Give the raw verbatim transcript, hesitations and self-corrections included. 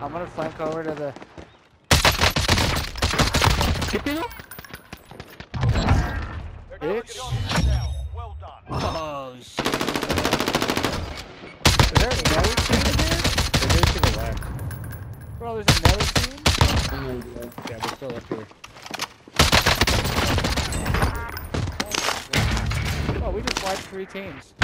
I'm gonna flank over to the... ¿Qué pedo? Bitch. Well done. Oh, shit. Is there another team in here? They're moving to the left. Bro, there's another team? Yeah, they're still up here. Oh, we just wiped three teams.